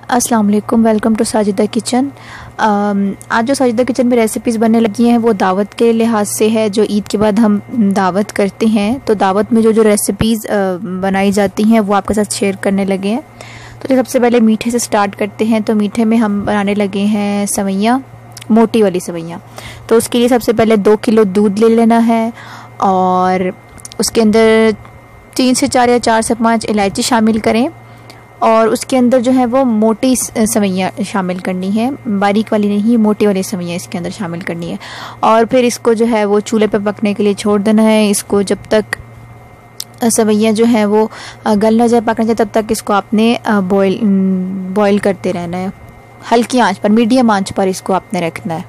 अस्सलाम वालेकुम, welcome to Sajida kitchen. आज जो साजिदा किचन में रेसिपीज़ बनने लगी हैं वो दावत के लिहाज से है। जो ईद के बाद हम दावत करते हैं तो दावत में जो जो रेसिपीज़ बनाई जाती हैं वो आपके साथ शेयर करने लगे हैं। तो सबसे पहले मीठे से स्टार्ट करते हैं। तो मीठे में हम बनाने लगे हैं सवैयाँ, मोटी वाली सवैयाँ। तो उसके लिए सबसे पहले 2 किलो दूध ले लेना है और उसके अंदर 3 से 4 या 4 से 5 इलायची शामिल करें और उसके अंदर जो है वो मोटी सवैयाँ शामिल करनी है, बारीक वाली नहीं, मोटी वाली सवैयाँ इसके अंदर शामिल करनी है। और फिर इसको जो है वो चूल्हे पे पकने के लिए छोड़ देना है। इसको जब तक सवैयाँ जो है वो गल ना जाए, पक ना जाए, तब तक इसको आपने बॉईल करते रहना है। हल्की आंच पर, मीडियम आंच पर इसको आपने रखना है।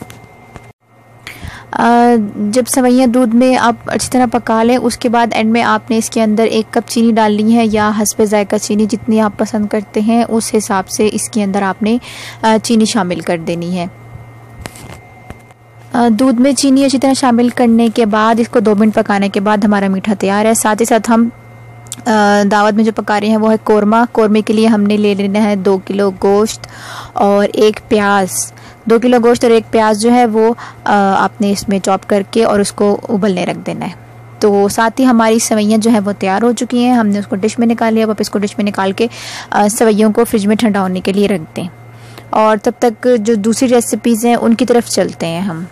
जब सवैयाँ दूध में आप अच्छी तरह पका लें, उसके बाद एंड में आपने इसके अंदर 1 कप चीनी डालनी है या हस्बे ज़ायका चीनी जितनी आप पसंद करते हैं उस हिसाब से इसके अंदर आपने चीनी शामिल कर देनी है। दूध में चीनी अच्छी तरह शामिल करने के बाद इसको 2 मिनट पकाने के बाद हमारा मीठा तैयार है। साथ ही साथ हम दावत में जो पका रहे हैं वो है कोरमा। कोरमे के लिए हमने ले लेना है 2 किलो गोश्त और 1 प्याज। 2 किलो गोश्त और 1 प्याज जो है वो आपने इसमें चॉप करके और उसको उबलने रख देना है। तो साथ ही हमारी सवैयाँ जो है वो तैयार हो चुकी हैं। हमने उसको डिश में निकाल लिया। अब इसको डिश में निकाल के सवैयों को फ्रिज में ठंडा होने के लिए रख दें और तब तक जो दूसरी रेसिपीज़ हैं उनकी तरफ चलते हैं हम।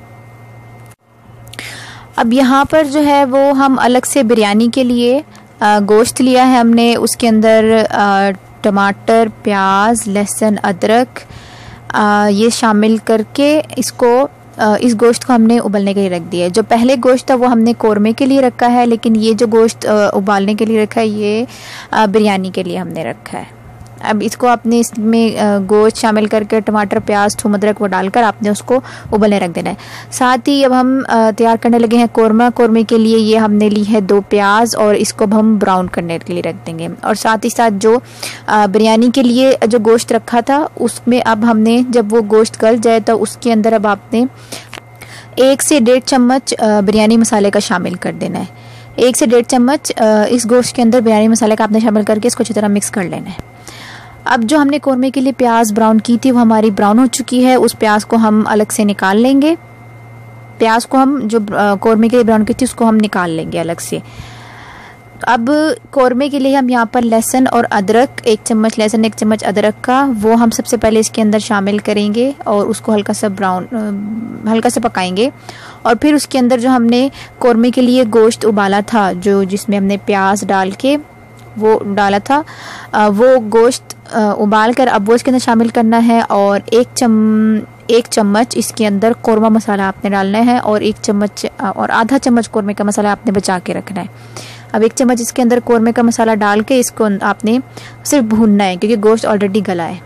अब यहाँ पर जो है वो हम अलग से बिरयानी के लिए गोश्त लिया है हमने। उसके अंदर टमाटर, प्याज, लहसुन, अदरक ये शामिल करके इसको इस गोश्त को हमने उबलने के लिए रख दिया है। जो पहले गोश्त था वो हमने कोरमे के लिए रखा है, लेकिन ये जो गोश्त उबालने के लिए रखा है ये बिरयानी के लिए हमने रखा है। अब इसको आपने इसमें गोश्त शामिल करके टमाटर, प्याज, थूम, अदरक वो डालकर आपने उसको उबलने रख देना है। साथ ही अब हम तैयार करने लगे हैं कोरमा। कोरमे के लिए ये हमने ली है 2 प्याज और इसको अब हम ब्राउन करने के लिए रख देंगे। और साथ ही साथ जो बिरयानी के लिए जो गोश्त रखा था उसमें अब हमने, जब वो गोश्त गल जाए तो उसके अंदर अब आपने 1 से 1.5 चम्मच बिरयानी मसाले का शामिल कर देना है। 1 से 1.5 चम्मच इस गोश्त के अंदर बिरयानी मसाले का आपने शामिल करके इसको अच्छी तरह मिक्स कर लेना है। अब जो हमने कोरमे के लिए प्याज ब्राउन की थी वो हमारी ब्राउन हो चुकी है। उस प्याज को हम अलग से निकाल लेंगे। प्याज को हम जो कोरमे के लिए ब्राउन की थी उसको हम निकाल लेंगे अलग से। अब कोरमे के लिए हम यहाँ पर लहसुन और अदरक, 1 चम्मच लहसुन, 1 चम्मच अदरक का वो हम सबसे पहले इसके अंदर शामिल करेंगे और उसको हल्का सा पकाएंगे। और फिर उसके अंदर जो हमने कोरमे के लिए गोश्त उबाला था, जो जिसमें हमने प्याज डाल के वो डाला था, वो गोश्त उबाल कर अब वो इसके अंदर शामिल करना है। और 1 चम्मच इसके अंदर कोरमा मसाला आपने डालना है और 1 चम्मच और आधा चम्मच कोरमे का मसाला आपने बचा के रखना है। अब 1 चम्मच इसके अंदर कोरमे का मसाला डाल के इसको आपने सिर्फ भूनना है क्योंकि गोश्त ऑलरेडी गला है।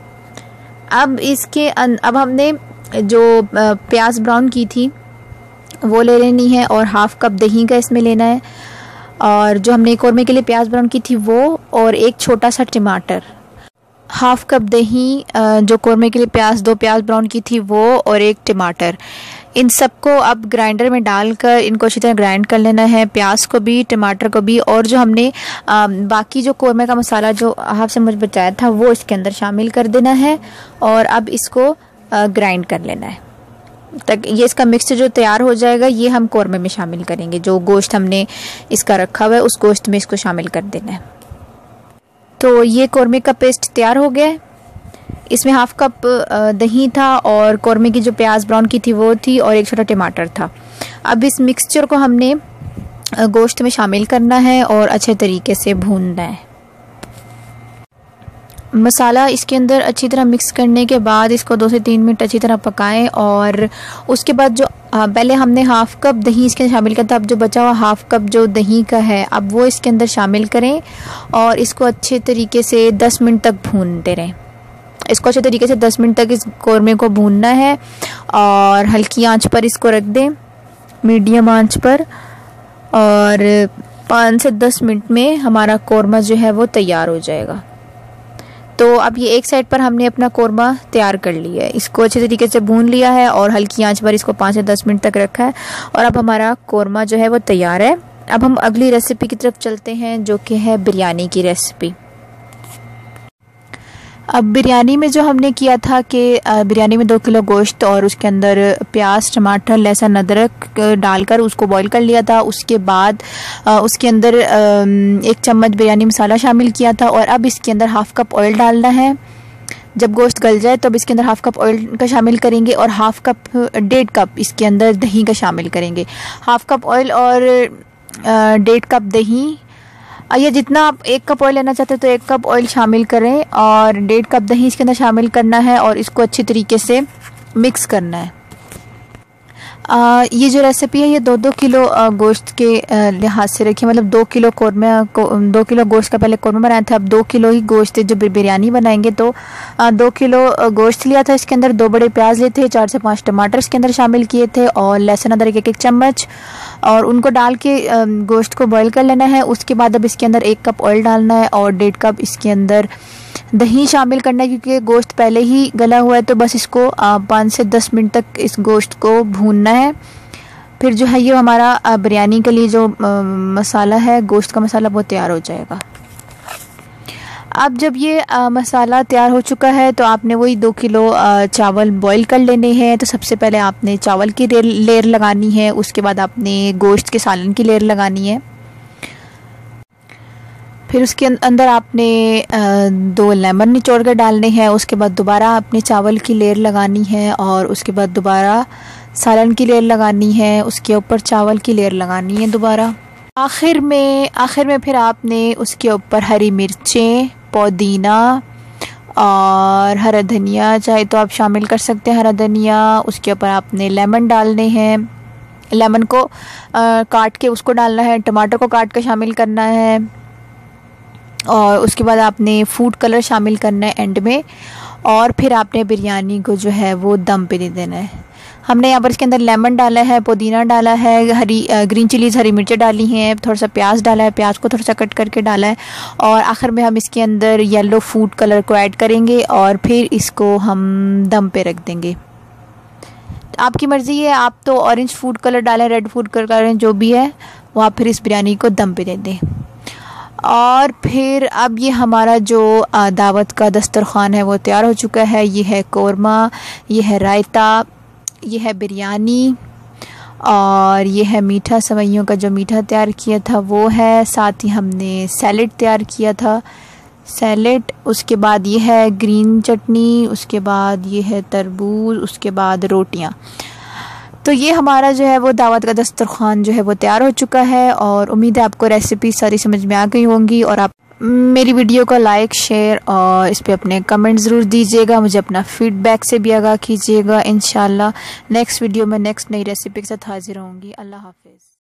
अब हमने जो प्याज ब्राउन की थी वो ले लेनी है और 1/2 कप दही का इसमें लेना है। और जो हमने कोरमे के लिए प्याज ब्राउन की थी वो और 1 छोटा सा टमाटर, 1/2 कप दही, जो कोरमे के लिए 2 प्याज ब्राउन की थी वो और 1 टमाटर, इन सबको अब ग्राइंडर में डालकर इनको अच्छी तरह ग्राइंड कर लेना है, प्याज को भी, टमाटर को भी। और जो हमने बाकी जो कोरमे का मसाला जो 1/2 चम्मच बचाया था वो इसके अंदर शामिल कर देना है और अब इसको ग्राइंड कर लेना है तक ये इसका मिक्सचर जो तैयार हो जाएगा ये हम कोरमे में शामिल करेंगे। जो गोश्त हमने इसका रखा हुआ है उस गोश्त में इसको शामिल कर देना है। तो ये कोरमे का पेस्ट तैयार हो गया है। इसमें 1/2 कप दही था और कोरमे की जो प्याज ब्राउन की थी वो थी और 1 छोटा टमाटर था। अब इस मिक्सचर को हमने गोश्त में शामिल करना है और अच्छे तरीके से भूनना है। मसाला इसके अंदर अच्छी तरह मिक्स करने के बाद इसको 2 से 3 मिनट अच्छी तरह पकाएं और उसके बाद जो पहले हमने 1/2 कप दही इसके अंदर शामिल किया था, अब जो बचा हुआ 1/2 कप जो दही का है अब वो इसके अंदर शामिल करें और इसको अच्छे तरीके से 10 मिनट तक भूनते रहें। इसको अच्छे तरीके से 10 मिनट तक इस कोरमे को भूनना है और हल्की आंच पर इसको रख दें, मीडियम आंच पर, और 5 से 10 मिनट में हमारा कोरमा जो है वो तैयार हो जाएगा। तो अब ये एक साइड पर हमने अपना कोरमा तैयार कर लिया है, इसको अच्छे तरीके से भून लिया है और हल्की आंच पर इसको 5 से 10 मिनट तक रखा है और अब हमारा कोरमा जो है वो तैयार है। अब हम अगली रेसिपी की तरफ चलते हैं जो कि है बिरयानी की रेसिपी। अब बिरयानी में जो हमने किया था कि बिरयानी में 2 किलो गोश्त और उसके अंदर प्याज, टमाटर, लहसुन, अदरक डालकर उसको बॉईल कर लिया था। उसके बाद उसके अंदर 1 चम्मच बिरयानी मसाला शामिल किया था और अब इसके अंदर हाफ़ कप ऑयल डालना है। जब गोश्त गल जाए तो अब इसके अंदर हाफ़ कप ऑयल का शामिल करेंगे और हाफ़ कप 1.5 कप इसके अंदर दही का शामिल करेंगे। हाफ़ कप ऑयल और 1.5 कप दही, या जितना आप 1 कप ऑयल लेना चाहते हैं तो 1 कप ऑयल शामिल करें और 1.5 कप दही इसके अंदर शामिल करना है और इसको अच्छी तरीके से मिक्स करना है। ये जो रेसिपी है ये 2-2 किलो गोश्त के लिहाज से रखिए, मतलब 2 किलो कौरमा 2 किलो गोश्त का पहले कौरमा बनाया था, अब 2 किलो ही गोश्त है जो बिरयानी बनाएंगे। तो 2 किलो गोश्त लिया था, इसके अंदर 2 बड़े प्याज लिए थे, 4 से 5 टमाटर इसके अंदर शामिल किए थे और लहसुन अदरक 1-1 चम्मच, और उनको डाल के गोश्त को बॉईल कर लेना है। उसके बाद अब इसके अंदर 1 कप ऑयल डालना है और 1.5 कप इसके अंदर दही शामिल करना है, क्योंकि गोश्त पहले ही गला हुआ है। तो बस इसको 5 से 10 मिनट तक इस गोश्त को भूनना है। फिर जो है ये हमारा बिरयानी के लिए जो मसाला है, गोश्त का मसाला, वो तैयार हो जाएगा। अब जब ये मसाला तैयार हो चुका है तो आपने वही 2 किलो चावल बॉईल कर लेने हैं। तो सबसे पहले आपने चावल की लेयर लगानी है, उसके बाद आपने गोश्त के सालन की लेयर लगानी है। फिर उसके अंदर आपने 2 लेमन निचोड़ कर डालने हैं। उसके बाद दोबारा आपने चावल की लेयर लगानी है और उसके बाद दोबारा सालन की लेयर लगानी है, उसके ऊपर चावल की लेयर लगानी है दोबारा। आखिर में फिर आपने उसके ऊपर हरी मिर्चें, पुदीना और हरा धनिया चाहे तो आप शामिल कर सकते हैं, हरा धनिया। उसके ऊपर आपने लेमन डालने हैं, लेमन को काट के उसको डालना है, टमाटर को काट के शामिल करना है और उसके बाद आपने फूड कलर शामिल करना है एंड में। और फिर आपने बिरयानी को जो है वो दम पे दे देना है। हमने यहाँ पर इसके अंदर लेमन डाला है, पुदीना डाला है, ग्रीन चिलीज़, हरी मिर्चें डाली हैं, थोड़ा सा प्याज डाला है, प्याज को थोड़ा सा कट करके डाला है और आखिर में हम इसके अंदर येलो फूड कलर को ऐड करेंगे और फिर इसको हम दम पे रख देंगे। आपकी मर्ज़ी है, आप तो ऑरेंज फूड कलर डालें, रेड फूड कलर डालें, जो भी है वो आप फिर इस बिरयानी को दम पे दे दें। और फिर अब ये हमारा जो दावत का दस्तरखान है वो तैयार हो चुका है। ये है कौरमा, ये है रायता, ये है बिरयानी और ये है मीठा, सेवइयों का जो मीठा तैयार किया था वो है। साथ ही हमने सैलेड तैयार किया था, सैलेड। उसके बाद ये है ग्रीन चटनी, उसके बाद ये है तरबूज, उसके बाद रोटियां। तो ये हमारा जो है वो दावत का दस्तरखान जो है वो तैयार हो चुका है और उम्मीद है आपको रेसिपी सारी समझ में आ गई होंगी। और आप मेरी वीडियो को लाइक, शेयर और इस पे अपने कमेंट ज़रूर दीजिएगा, मुझे अपना फीडबैक से भी आगाह कीजिएगा। इंशाल्लाह नेक्स्ट वीडियो में नेक्स्ट नई रेसिपी के साथ हाजिर होंगी। अल्लाह हाफिज़।